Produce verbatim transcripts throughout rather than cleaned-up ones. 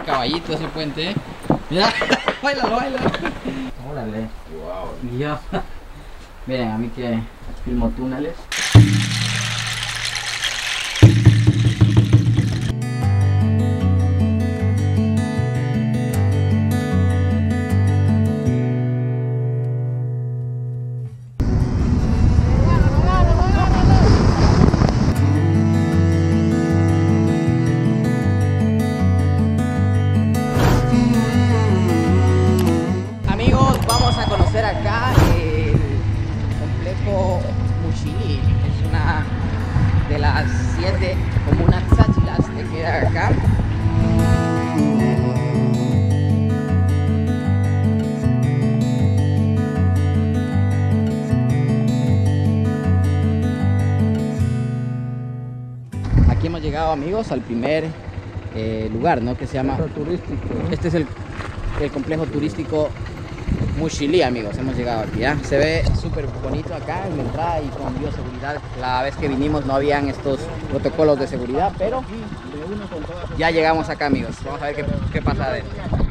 caballito ese puente. Mira, bailalo, bailalo. Órale. Wow. Yo. Miren, a mí que filmo túneles. Acá el complejo Muxilí, es una de las siete comunas sáchilas que queda acá. Aquí hemos llegado, amigos, al primer eh, lugar, ¿no? Que se llama turístico. Este es el, el complejo turístico Muxilí, amigos. Hemos llegado aquí, ¿ya? Se ve súper bonito acá en la entrada y con bioseguridad. La vez que vinimos no habían estos protocolos de seguridad, pero ya llegamos acá, amigos. Vamos a ver qué, qué pasa adentro.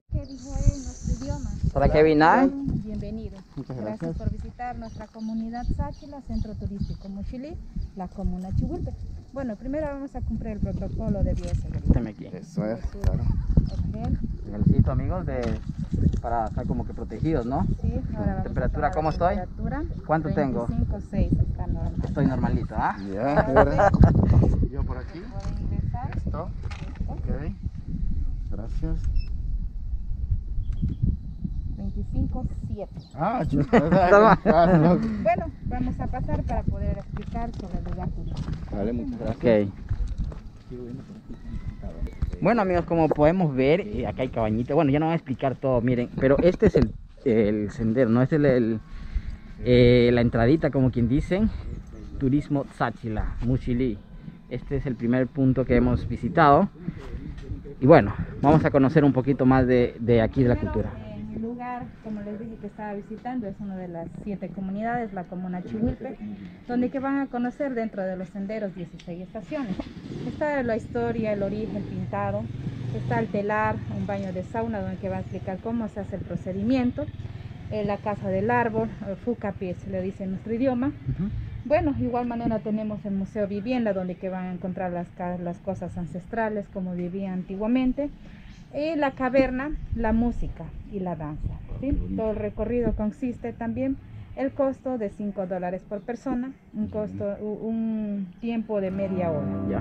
¿Para qué vine? Bienvenido. Muchas gracias. Gracias por visitar nuestra comunidad sáchila, centro turístico Muxilí, la comuna Chihuilpe. Bueno, primero vamos a cumplir el protocolo de bioseguridad. Aquí. Eso es, claro. El sitio, amigos, de, para estar como que protegidos, ¿no? Sí. Ahora temperatura, ¿cómo estoy? ¿Cuánto tengo? veinticinco punto seis, está normal. Estoy normalito, ¿ah? ¿eh? Ya, yo por aquí. Listo. Ok. Gracias. veinticinco punto siete. Ah, yo. Bueno, vamos a pasar para poder explicar sobre el lugar turístico. Vale, muchas gracias. Okay. Bueno, amigos, como podemos ver, eh, acá hay cabañitas. Bueno, ya no voy a explicar todo, miren, pero este es el, el sendero, ¿no? Este es el, el, eh, la entradita, como quien dicen, Turismo Sáchila, Muxilí. Este es el primer punto que hemos visitado. Y bueno, vamos a conocer un poquito más de, de aquí, de la cultura. El lugar, como les dije que estaba visitando, es una de las siete comunidades, la comuna Chihuilpe, donde que van a conocer dentro de los senderos dieciséis estaciones. Está la historia, el origen pintado, está el telar, un baño de sauna donde que va a explicar cómo se hace el procedimiento, eh, la casa del árbol, Fucapi se le dice en nuestro idioma. Uh-huh. Bueno, igual manera tenemos el Museo Vivienda, donde que van a encontrar las, las cosas ancestrales, como vivían antiguamente. Y la caverna, la música y la danza, ¿sí? Todo el recorrido consiste también el costo de cinco dólares por persona, un costo, un tiempo de media hora. Ya.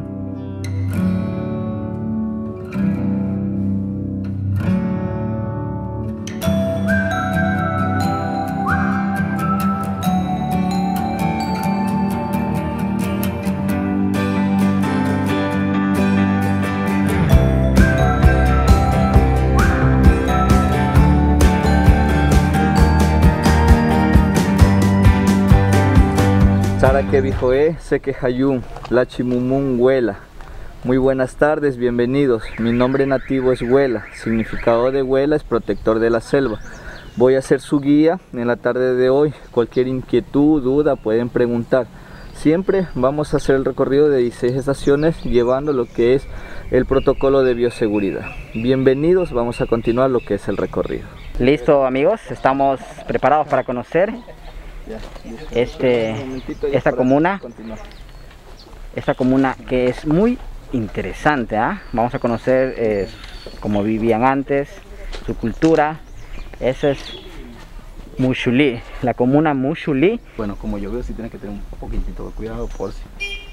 Sara que bijoe, se que hayun, la chimumun huela. Muy buenas tardes, bienvenidos. Mi nombre nativo es Huela, significado de Huela es protector de la selva. Voy a ser su guía en la tarde de hoy. Cualquier inquietud, duda pueden preguntar. Siempre vamos a hacer el recorrido de dieciséis estaciones llevando lo que es el protocolo de bioseguridad. Bienvenidos, vamos a continuar lo que es el recorrido. Listo, amigos, estamos preparados para conocer este, esta comuna, esta comuna que es muy interesante, ¿eh? Vamos a conocer eh, cómo vivían antes, su cultura. Ese es Muxilí, la comuna Muxilí. Bueno, como yo veo, sí tiene que tener un poquitito de cuidado por si.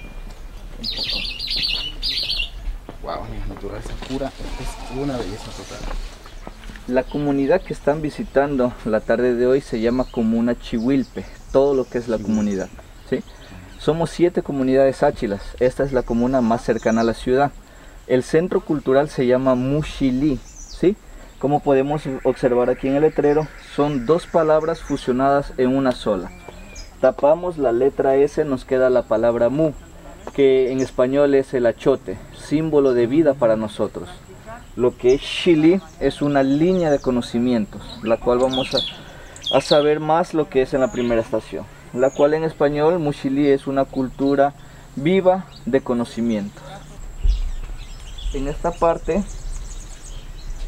Wow, la naturaleza pura, es una belleza total. La comunidad que están visitando la tarde de hoy se llama Comuna Chihuilpe, todo lo que es la comunidad, ¿sí? Somos siete comunidades sáchilas, esta es la comuna más cercana a la ciudad. El centro cultural se llama Muxilí, ¿sí? Como podemos observar aquí en el letrero, son dos palabras fusionadas en una sola. Tapamos la letra S, nos queda la palabra Mu, que en español es el achote, símbolo de vida para nosotros. Lo que es Xilí es una línea de conocimientos, la cual vamos a, a saber más lo que es en la primera estación. La cual en español, Muxilí es una cultura viva de conocimientos. En esta parte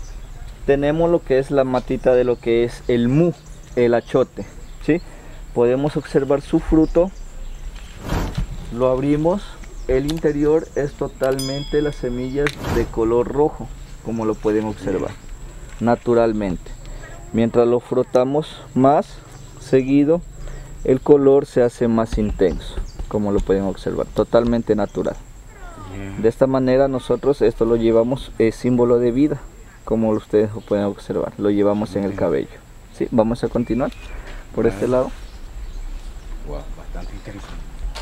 tenemos lo que es la matita de lo que es el mu, el achote, ¿sí? Podemos observar su fruto, lo abrimos, el interior es totalmente las semillas de color rojo, como lo pueden observar, naturalmente. Mientras lo frotamos más seguido, el color se hace más intenso, como lo pueden observar, totalmente natural. De esta manera nosotros esto lo llevamos, es símbolo de vida, como ustedes lo pueden observar, lo llevamos en el cabello. ¿Sí? Vamos a continuar por este lado. Wow, bastante interesante.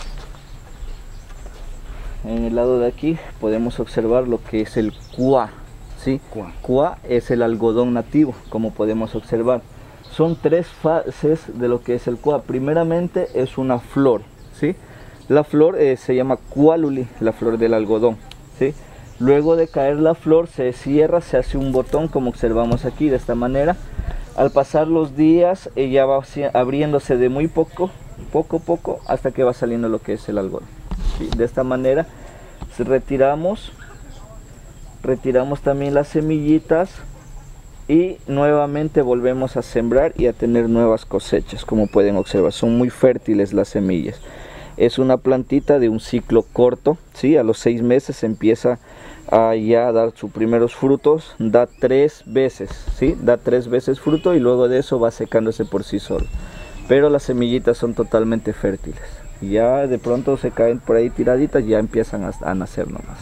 En el lado de aquí podemos observar lo que es el cua, ¿sí? Cua. Cua es el algodón nativo, como podemos observar. Son tres fases de lo que es el cua. Primeramente es una flor, ¿sí? La flor eh, se llama cuáluli, la flor del algodón, ¿sí? Luego de caer la flor se cierra, se hace un botón, como observamos aquí, de esta manera. Al pasar los días ella va abriéndose de muy poco, poco a poco, hasta que va saliendo lo que es el algodón. ¿Sí? De esta manera retiramos, retiramos también las semillitas y nuevamente volvemos a sembrar y a tener nuevas cosechas. Como pueden observar, son muy fértiles las semillas. Es una plantita de un ciclo corto, ¿sí? A los seis meses empieza a ya dar sus primeros frutos, da tres veces, ¿sí? Da tres veces fruto y luego de eso va secándose por sí solo. Pero las semillitas son totalmente fértiles. Ya de pronto se caen por ahí tiraditas, ya empiezan a, a nacer nomás.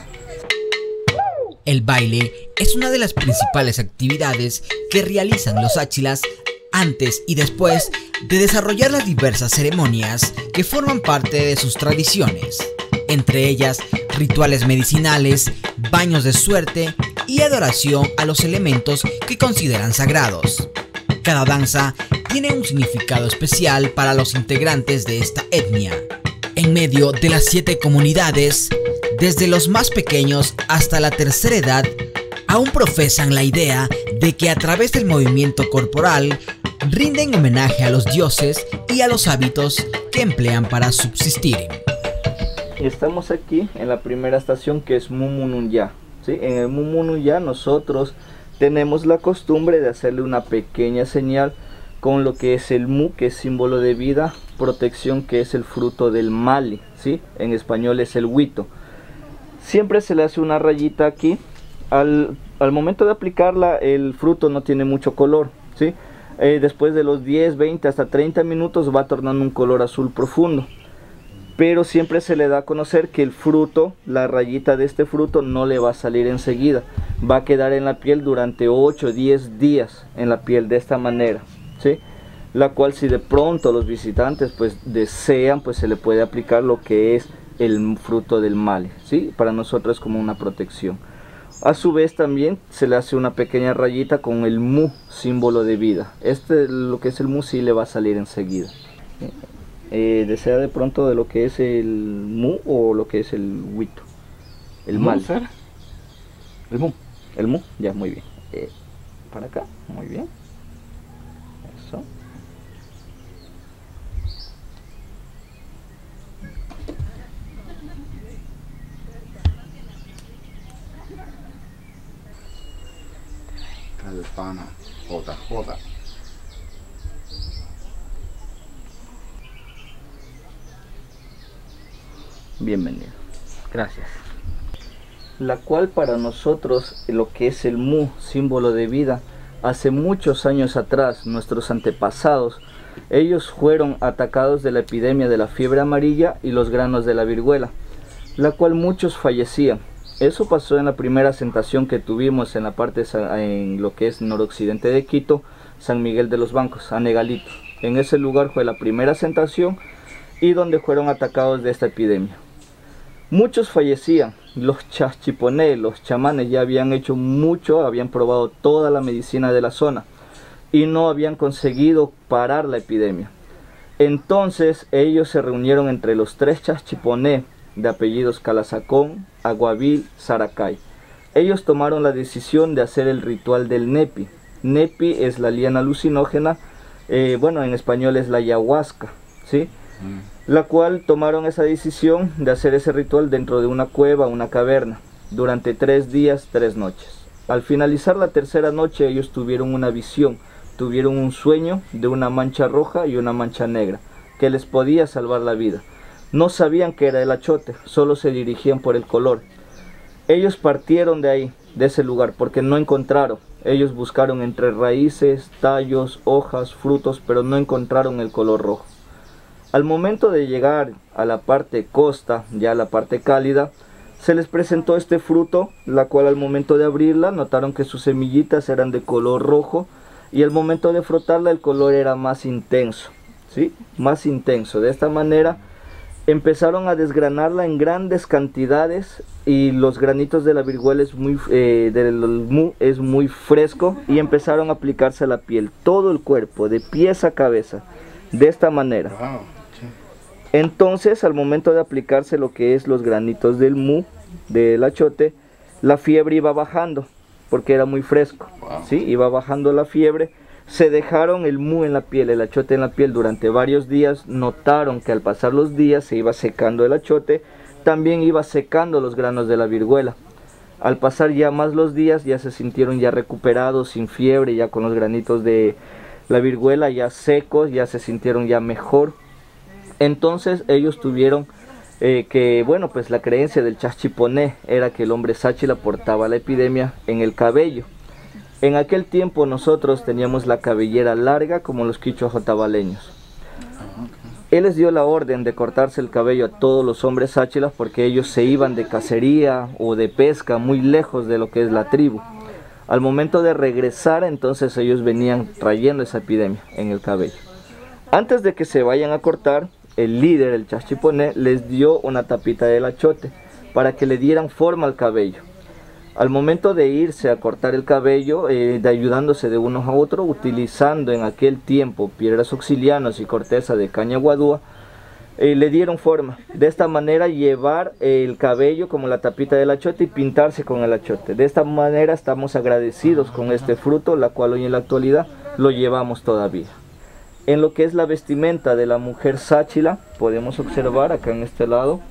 El baile es una de las principales actividades que realizan los Achilas antes y después de desarrollar las diversas ceremonias que forman parte de sus tradiciones, entre ellas rituales medicinales, baños de suerte y adoración a los elementos que consideran sagrados. Cada danza tiene un significado especial para los integrantes de esta etnia. En medio de las siete comunidades, desde los más pequeños hasta la tercera edad, aún profesan la idea de que a través del movimiento corporal rinden homenaje a los dioses y a los hábitos que emplean para subsistir. Estamos aquí en la primera estación, que es Mumununya, ¿sí? En el Mumununya nosotros tenemos la costumbre de hacerle una pequeña señal con lo que es el mu, que es símbolo de vida, protección, que es el fruto del mali, ¿sí? En español es el huito. Siempre se le hace una rayita aquí. Al, al momento de aplicarla, el fruto no tiene mucho color, ¿sí? Eh, después de los diez, veinte, hasta treinta minutos va tornando un color azul profundo. Pero siempre se le da a conocer que el fruto, la rayita de este fruto, no le va a salir enseguida. Va a quedar en la piel durante ocho o diez días en la piel de esta manera, ¿sí? La cual, si de pronto los visitantes pues desean, pues se le puede aplicar lo que es el fruto del mali, ¿sí? Para nosotros es como una protección. A su vez también se le hace una pequeña rayita con el mu, símbolo de vida. Este, lo que es el mu, sí le va a salir enseguida. Eh, ¿Desea de pronto de lo que es el mu o lo que es el huito? El mali. El mu. El mu, ya, muy bien. Eh, para acá, muy bien. Eso. El pana, J J. Bienvenido. Gracias. La cual para nosotros, lo que es el mu, símbolo de vida, hace muchos años atrás, nuestros antepasados, ellos fueron atacados de la epidemia de la fiebre amarilla y los granos de la viruela, la cual muchos fallecían. Eso pasó en la primera asentación que tuvimos en la parte, en lo que es noroccidente de Quito, San Miguel de los Bancos, Anegalito. En ese lugar fue la primera asentación y donde fueron atacados de esta epidemia. Muchos fallecían, los chaschiponé, los chamanes ya habían hecho mucho, habían probado toda la medicina de la zona y no habían conseguido parar la epidemia. Entonces ellos se reunieron entre los tres chaschiponé de apellidos Calazacón, Aguavil, Saracay. Ellos tomaron la decisión de hacer el ritual del nepi. Nepi es la liana alucinógena, eh, bueno, en español es la ayahuasca, ¿sí? Mm. La cual tomaron esa decisión de hacer ese ritual dentro de una cueva, una caverna, durante tres días, tres noches. Al finalizar la tercera noche ellos tuvieron una visión, tuvieron un sueño de una mancha roja y una mancha negra que les podía salvar la vida. No sabían que era el achote, solo se dirigían por el color. Ellos partieron de ahí, de ese lugar, porque no encontraron. Ellos buscaron entre raíces, tallos, hojas, frutos, pero no encontraron el color rojo. Al momento de llegar a la parte costa, ya la parte cálida, se les presentó este fruto, la cual al momento de abrirla notaron que sus semillitas eran de color rojo y al momento de frotarla el color era más intenso, ¿sí? Más intenso. De esta manera empezaron a desgranarla en grandes cantidades y los granitos de la viruela es muy, eh, del mu es muy fresco y empezaron a aplicarse a la piel, todo el cuerpo, de pies a cabeza, de esta manera. Wow. Entonces al momento de aplicarse lo que es los granitos del mu, del achote, la fiebre iba bajando porque era muy fresco, Wow. ¿sí? Iba bajando la fiebre. Se dejaron el mu en la piel, el achote en la piel durante varios días. Notaron que al pasar los días se iba secando el achote, también iba secando los granos de la viruela. Al pasar ya más los días ya se sintieron ya recuperados, sin fiebre, ya con los granitos de la viruela ya secos, ya se sintieron ya mejor. Entonces ellos tuvieron eh, que, bueno, pues la creencia del Chaschiponé era que el hombre Sáchila portaba la epidemia en el cabello. En aquel tiempo nosotros teníamos la cabellera larga como los quichuajotavaleños. Él les dio la orden de cortarse el cabello a todos los hombres sáchilas porque ellos se iban de cacería o de pesca muy lejos de lo que es la tribu. Al momento de regresar, entonces ellos venían trayendo esa epidemia en el cabello. Antes de que se vayan a cortar, el líder, el Chaschiponé, les dio una tapita del achote para que le dieran forma al cabello. Al momento de irse a cortar el cabello, eh, de ayudándose de unos a otros, utilizando en aquel tiempo piedras auxilianas y corteza de caña guadúa, eh, le dieron forma. De esta manera llevar eh, el cabello como la tapita del achote y pintarse con el achote. De esta manera estamos agradecidos con este fruto, la cual hoy en la actualidad lo llevamos todavía. En lo que es la vestimenta de la mujer sáchila, podemos observar acá en este lado,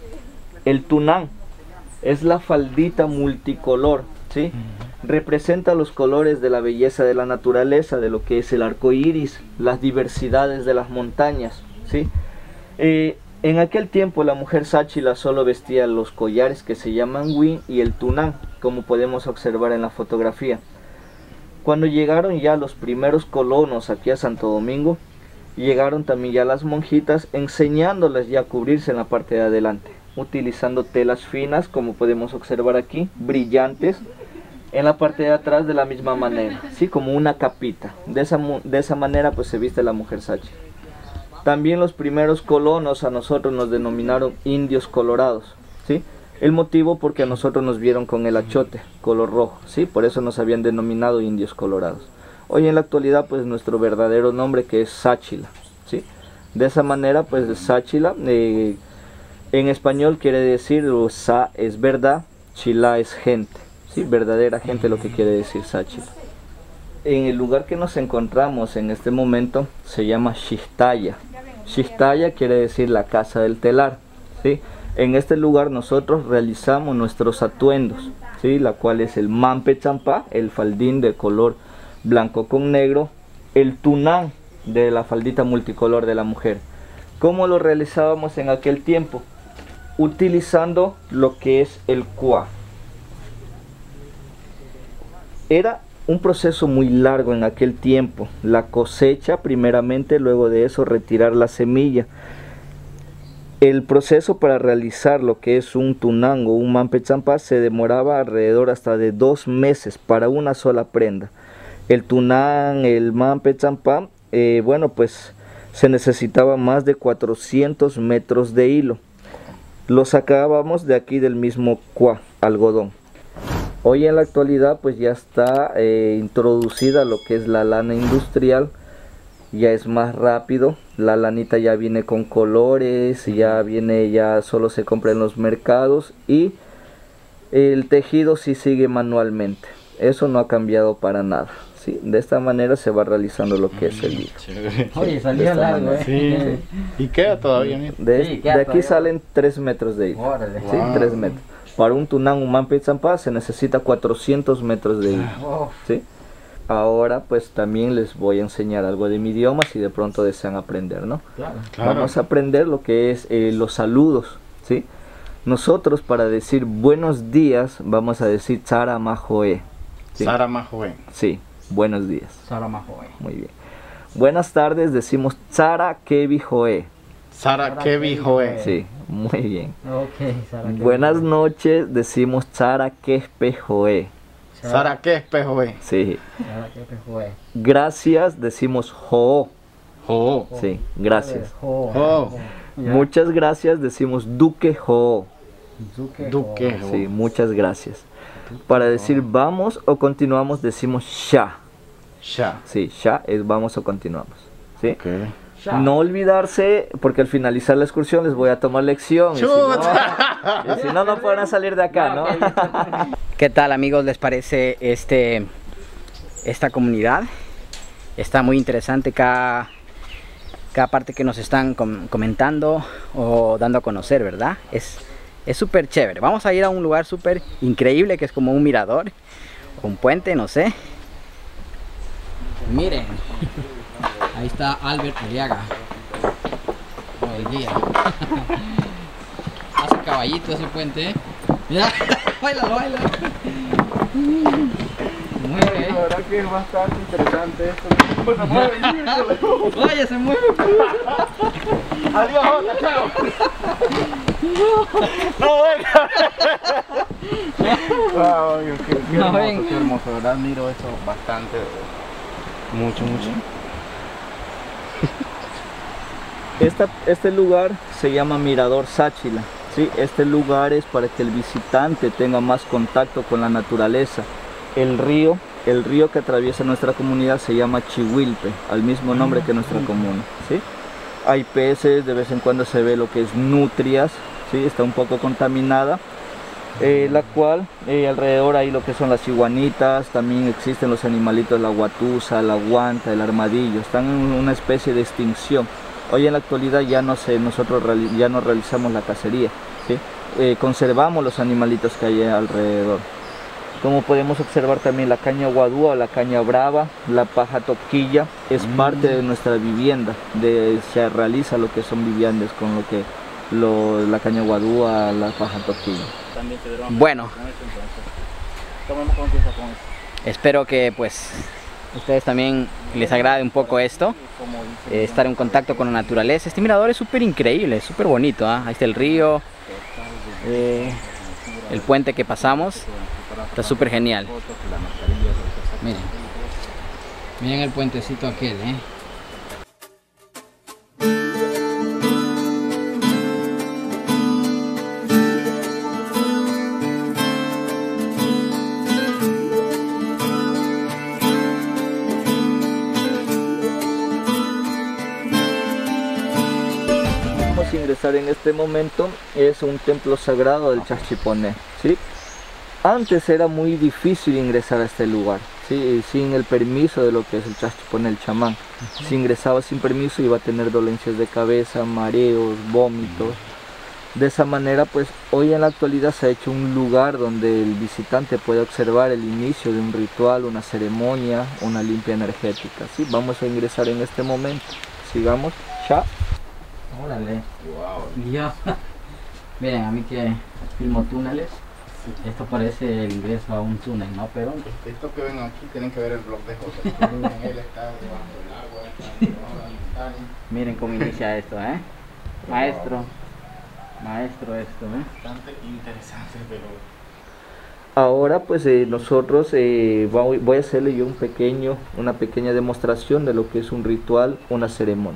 el tunán. Es la faldita multicolor, ¿sí? Representa los colores de la belleza de la naturaleza, de lo que es el arco iris, las diversidades de las montañas, ¿sí? Eh, en aquel tiempo la mujer sáchila solo vestía los collares que se llaman win y el tunán, como podemos observar en la fotografía. Cuando llegaron ya los primeros colonos aquí a Santo Domingo, llegaron también ya las monjitas enseñándoles ya a cubrirse en la parte de adelante, utilizando telas finas como podemos observar aquí, brillantes, en la parte de atrás de la misma manera, ¿sí? Como una capita. De esa, de esa manera pues se viste la mujer sáchila. También los primeros colonos a nosotros nos denominaron indios colorados, ¿sí? El motivo porque a nosotros nos vieron con el achote, color rojo, ¿sí? Por eso nos habían denominado indios colorados. Hoy en la actualidad pues nuestro verdadero nombre que es Sáchila, ¿sí? De esa manera pues Sáchila, eh, en español quiere decir, sa es verdad, chila es gente, ¿sí? Verdadera gente, lo que quiere decir Sáchila. En el lugar que nos encontramos en este momento se llama Xihtaya. Xihtaya quiere decir la casa del telar, ¿sí? En este lugar nosotros realizamos nuestros atuendos, ¿sí? La cual es el mampe champá, el faldín de color blanco con negro, el tunán de la faldita multicolor de la mujer. ¿Cómo lo realizábamos en aquel tiempo? Utilizando lo que es el cuá. Era un proceso muy largo en aquel tiempo. La cosecha primeramente, luego de eso retirar la semilla. El proceso para realizar lo que es un tunán o un mampe champá se demoraba alrededor hasta de dos meses para una sola prenda. El tunán, el mampe champá, eh, bueno pues se necesitaba más de cuatrocientos metros de hilo. Lo sacábamos de aquí del mismo cuá, algodón. Hoy en la actualidad pues ya está eh, introducida lo que es la lana industrial, ya es más rápido, la lanita ya viene con colores, ya viene, ya solo se compra en los mercados y el tejido sí sigue manualmente, eso no ha cambiado para nada. Sí, de esta manera se va realizando lo que es el hilo. Oye, salió largo, ¿eh? Sí. ¿Y queda todavía? De, Sí, de queda aquí todavía. salen tres metros de hilo. Órale. Sí, Wow. tres metros. Para un Tunán Humán Pitzampa se necesita cuatrocientos metros de hilo, ¿sí? Ahora pues también les voy a enseñar algo de mi idioma si de pronto desean aprender, ¿no? Claro. Claro. Vamos a aprender lo que es eh, los saludos, ¿sí? Nosotros para decir buenos días vamos a decir Tsara Majoe. ¿Sí? Sara Majoe. Sí, buenos días. Sara Majoe. Muy bien. Buenas tardes decimos Tsara Kevi Joe. Sara Kevi Joe. Sí, muy bien. Ok, Sara. Buenas noches decimos Tsara Kespe Joe. Sara Kespe Joe. Sí. Sara Joe. Gracias decimos Jo. Jo. Sí, gracias. Jo. Muchas gracias decimos Duque Jo. Duque. Sí, muchas gracias. Para decir vamos o continuamos decimos Sha. Sha. Sí, Sha es vamos o continuamos. ¿Sí? Ok. No olvidarse, porque al finalizar la excursión les voy a tomar lección. Y si no, y si no, no podrán salir de acá, ¿no? ¿Qué tal, amigos? ¿Les parece este esta comunidad? Está muy interesante cada, cada parte que nos están com comentando o dando a conocer, ¿verdad? Es es súper chévere. Vamos a ir a un lugar súper increíble que es como un mirador, un puente, no sé. Miren. Ahí está Albert Aliaga, el guía. Hace caballito ese puente. Mira, baila, baila. Mueve. La verdad que es bastante interesante esto. Se mueve. Vaya, se mueve. Adiós, Jota, chao. No, venga. Wow, qué, qué No, hermoso, ven. qué hermoso, de verdad admiro eso bastante. Mucho, mucho. Esta, este lugar se llama Mirador Sáchila. ¿Sí? Este lugar es para que el visitante tenga más contacto con la naturaleza. El río, el río que atraviesa nuestra comunidad se llama Chihuilpe, al mismo nombre que nuestra comuna. ¿Sí? Hay peces, de vez en cuando se ve lo que es nutrias, ¿sí? Está un poco contaminada. Eh, la cual eh, alrededor hay lo que son las iguanitas, también existen los animalitos, la guatusa, la guanta, el armadillo, están en una especie de extinción. Hoy en la actualidad ya no sé, nosotros ya no realizamos la cacería, ¿sí? eh, conservamos los animalitos que hay alrededor. Como podemos observar también la caña guadúa o la caña brava, la paja toquilla, es mm. parte de nuestra vivienda, de, se realiza lo que son viviendas con lo que lo, la caña guadúa, la paja toquilla. Bueno, espero que pues ustedes también les agrade un poco esto, eh, estar en contacto con la naturaleza. Este mirador es súper increíble, es súper bonito, ¿eh? Ahí está el río, eh, el puente que pasamos, está súper genial. Miren, miren el puentecito aquel, ¿eh? Ingresar en este momento es un templo sagrado del Chaschiponé, ¿sí? Antes era muy difícil ingresar a este lugar, ¿sí? Sin el permiso de lo que es el Chaschiponé, el chamán. Uh-huh. Si ingresaba sin permiso iba a tener dolencias de cabeza, mareos, vómitos. De esa manera, pues hoy en la actualidad se ha hecho un lugar donde el visitante puede observar el inicio de un ritual, una ceremonia, una limpia energética, ¿sí? Vamos a ingresar en este momento. Sigamos. Ya. Órale. Wow. Dios. Miren, a mí que filmo túneles, sí. Esto parece el ingreso a un túnel, ¿no? Pero esto que ven aquí tienen que ver el blog de José. Él está debajo del agua, está debajo. Miren cómo inicia esto, ¿eh? Maestro. Maestro esto, ¿eh? Bastante interesante, pero... Ahora pues eh, nosotros eh, voy, voy a hacerle yo un pequeño, una pequeña demostración de lo que es un ritual, una ceremonia.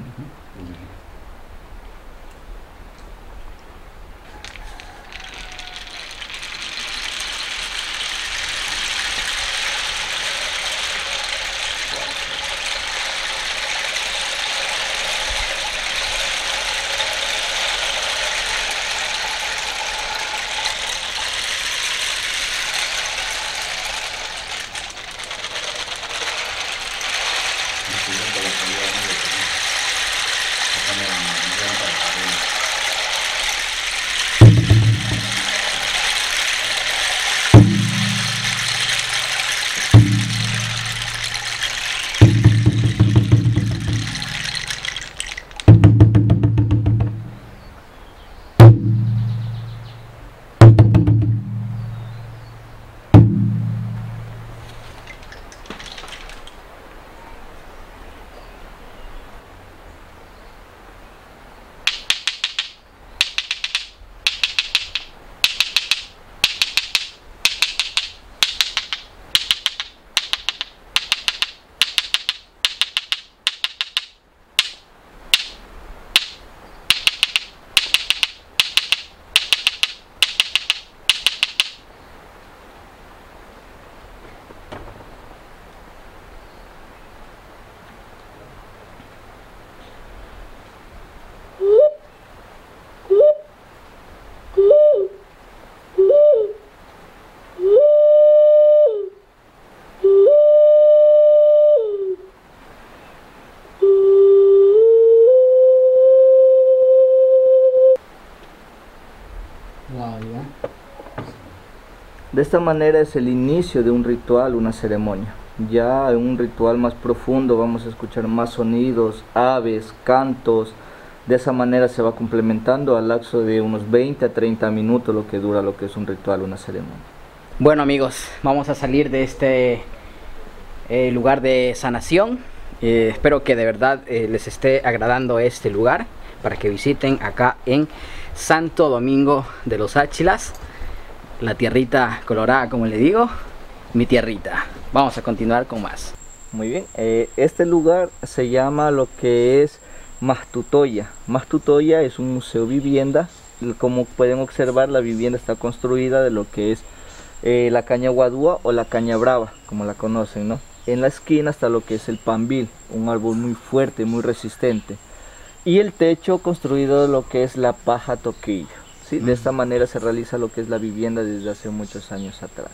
De esta manera es el inicio de un ritual, una ceremonia. Ya en un ritual más profundo vamos a escuchar más sonidos, aves, cantos. De esa manera se va complementando al lapso de unos veinte a treinta minutos lo que dura lo que es un ritual, una ceremonia. Bueno amigos, vamos a salir de este eh, lugar de sanación. Eh, espero que de verdad eh, les esté agradando este lugar para que visiten acá en Santo Domingo de los Áchilas, la tierrita colorada, como le digo, mi tierrita. Vamos a continuar con más. Muy bien, eh, este lugar se llama lo que es Mastutoya. Mastutoya es un museo vivienda. Como pueden observar, la vivienda está construida de lo que es eh, la caña guadúa o la caña brava, como la conocen, ¿no? En la esquina está lo que es el pambil, un árbol muy fuerte, muy resistente. Y el techo construido de lo que es la paja toquillo, ¿sí? De esta manera se realiza lo que es la vivienda desde hace muchos años atrás.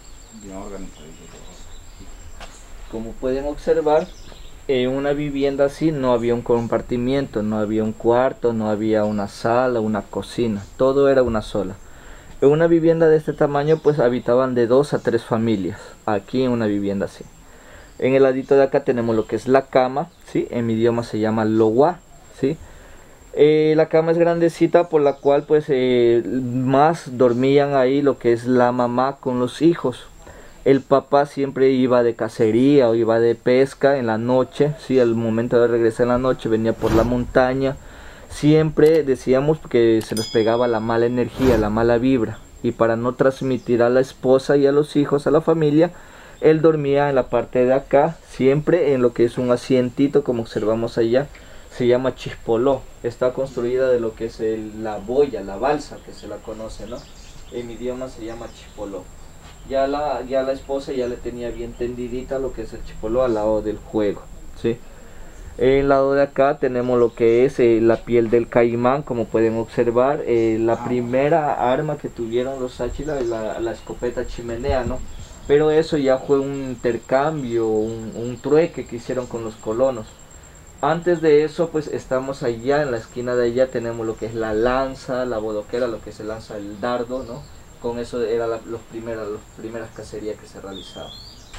Como pueden observar, en una vivienda así no había un compartimiento, no había un cuarto, no había una sala, una cocina, todo era una sola. En una vivienda de este tamaño pues habitaban de dos a tres familias, aquí en una vivienda así. En el ladito de acá tenemos lo que es la cama, ¿sí? En mi idioma se llama lowa, ¿sí? Eh, la cama es grandecita, por la cual pues eh, más dormían ahí lo que es la mamá con los hijos. El papá siempre iba de cacería o iba de pesca en la noche, ¿sí? Al momento de regresar en la noche venía por la montaña. Siempre decíamos que se nos pegaba la mala energía, la mala vibra, y para no transmitir a la esposa y a los hijos, a la familia, él dormía en la parte de acá, siempre en lo que es un asientito, como observamos allá. Se llama chispoló, está construida de lo que es el, la boya, la balsa, que se la conoce, ¿no? En mi idioma se llama chispoló. Ya la, ya la esposa ya le tenía bien tendidita lo que es el chispoló al lado del juego, ¿sí? En el lado de acá tenemos lo que es eh, la piel del caimán, como pueden observar. Eh, la primera arma que tuvieron los Áchilas es la, la escopeta chimenea, ¿no? Pero eso ya fue un intercambio, un, un trueque que hicieron con los colonos. Antes de eso, pues estamos allá, en la esquina de allá tenemos lo que es la lanza, la bodoquera, lo que se lanza el dardo, ¿no? Con eso eran la, los primeros, las primeras cacerías que se realizaban.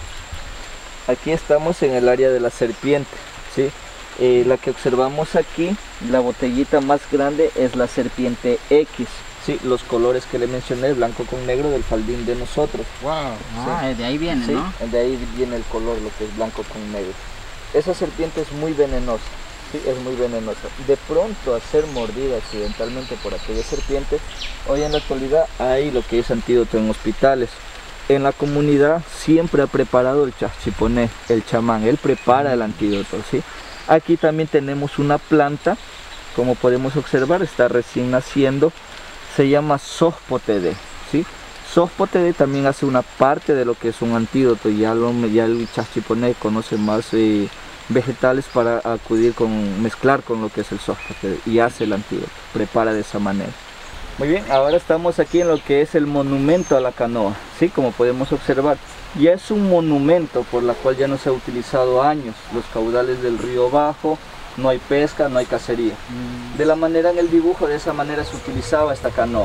Aquí estamos en el área de la serpiente, ¿sí? Eh, la que observamos aquí, la botellita más grande es la serpiente X, ¿sí? Los colores que le mencioné, blanco con negro del faldín de nosotros. Wow. Ah, ¿sí? De ahí viene, ¿sí? ¿no? De ahí viene el color, lo que es blanco con negro. Esa serpiente es muy venenosa, ¿sí? Es muy venenosa. De pronto, a ser mordida accidentalmente por aquella serpiente, hoy en la actualidad hay lo que es antídoto en hospitales. En la comunidad siempre ha preparado el chachiponé, el chamán, él prepara el antídoto, ¿sí? Aquí también tenemos una planta, como podemos observar, está recién naciendo, se llama sospotedé, ¿sí? Sospotedé también hace una parte de lo que es un antídoto, ya, lo, ya el chachiponé conoce más eh, vegetales para acudir con, mezclar con lo que es el sospotedé y hace el antídoto, prepara de esa manera. Muy bien, ahora estamos aquí en lo que es el monumento a la canoa, ¿sí? Como podemos observar, ya es un monumento por la cual ya no se ha utilizado años, los caudales del río bajo, no hay pesca, no hay cacería. De la manera en el dibujo, de esa manera se utilizaba esta canoa.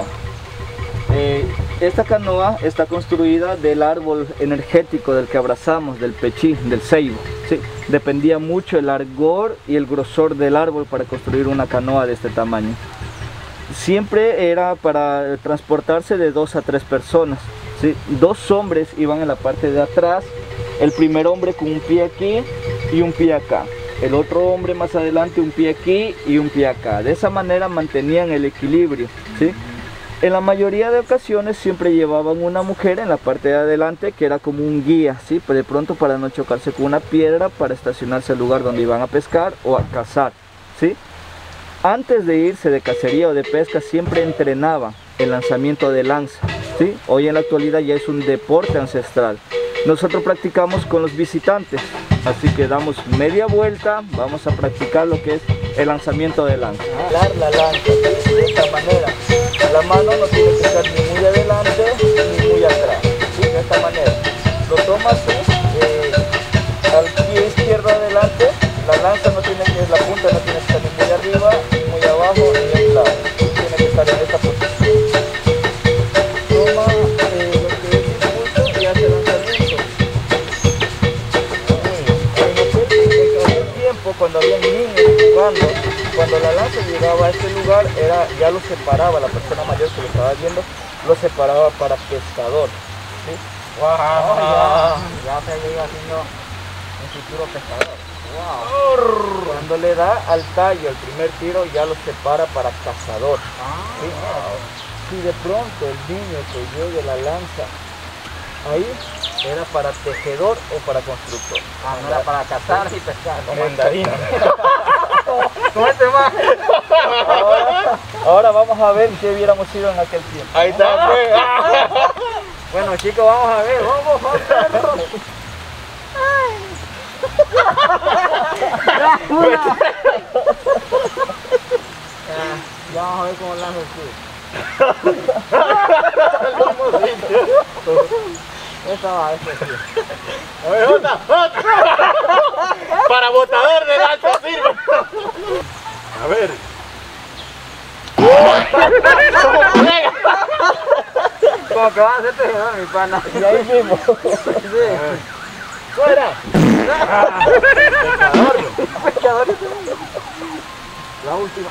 Eh, esta canoa está construida del árbol energético del que abrazamos, del pechí, del ceibo, ¿sí? Dependía mucho el largor y el grosor del árbol para construir una canoa de este tamaño. Siempre era para transportarse de dos a tres personas, ¿sí? Dos hombres iban en la parte de atrás, el primer hombre con un pie aquí y un pie acá, el otro hombre más adelante un pie aquí y un pie acá. De esa manera mantenían el equilibrio, ¿sí? En la mayoría de ocasiones siempre llevaban una mujer en la parte de adelante que era como un guía, ¿sí? Pero de pronto para no chocarse con una piedra, para estacionarse al lugar donde iban a pescar o a cazar, ¿sí? Antes de irse de cacería o de pesca siempre entrenaban el lanzamiento de lanza, ¿sí? Hoy en la actualidad ya es un deporte ancestral. Nosotros practicamos con los visitantes, así que damos media vuelta, vamos a practicar lo que es el lanzamiento de lanza. Dar la lanza, ¿sí? De esta manera. La mano no tiene que estar ni muy adelante ni muy atrás, ¿sí? De esta manera. Lo tomas eh, al pie izquierdo adelante, la lanza no tiene que, la punta no tiene que estar ni muy arriba, ni muy abajo, ni en lado. Tiene que estar en esta posición. Toma eh, lo que es jugando. Cuando la lanza llegaba a ese lugar, era, ya lo separaba, la persona mayor que lo estaba viendo, lo separaba para pescador. ¿Sí? Wow, ya, ya se llega haciendo un futuro pescador. Wow. Cuando le da al tallo el primer tiro, ya lo separa para cazador. ¿Sí? Si de pronto el niño que llegue la lanza ahí, era para tejedor o para constructor. Ah, no era para cazar y pescar. Con mandarina. ¿Cómo este más? Ahora, ahora vamos a ver qué hubiéramos sido en aquel tiempo. Ahí está, pues. Bueno, chicos, vamos a ver. Vamos, vamos. Ya, ya vamos a ver cómo lanza el esta va, esta sí. A ver, otra, otra. Para botador de lanza sirve. A ver. Como que va a hacer tejedor, mi pana. Y ahí mismo. Sí. ¡Fuera! Pescador. La última.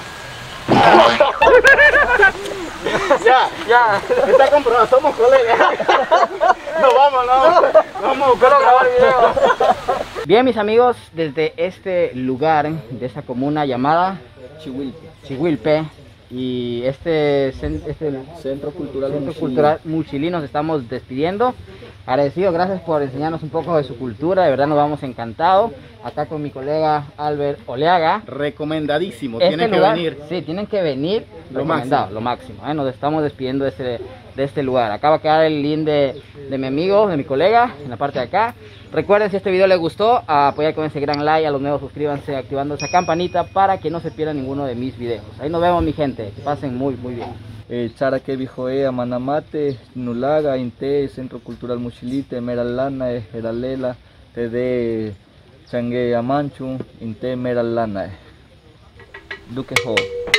Ya, Ya. está comprobado, somos colegas. Nos vamos, no. Vamos a buscar grabar video. Bien, mis amigos, desde este lugar, de esta comuna llamada Chihuilpe. Chihuilpe, y este, cen- este Centro Cultural Centro Muxilí. Cultural Muxilí, nos estamos despidiendo. Agradecido, gracias por enseñarnos un poco de su cultura, de verdad nos vamos encantados. Acá con mi colega Albert Oleaga. Recomendadísimo, Este tienen que lugar, venir. Sí, tienen que venir. Lo Recomendado, máximo. Lo máximo. ¿eh? Nos estamos despidiendo de este, de este lugar. Acá va a quedar el link de, de mi amigo, de mi colega, en la parte de acá. Recuerden, si este video les gustó, a apoyar con ese gran like. A los nuevos, suscríbanse activando esa campanita para que no se pierdan ninguno de mis videos. Ahí nos vemos, mi gente. Que pasen muy, muy bien. Eh, Charaque Bijoea, Manamate, Nulaga, Inte, Centro Cultural Muxilite, Meralana, Heralela, Tede, Changue Amanchu, Inte, Meralana, Duque Ho.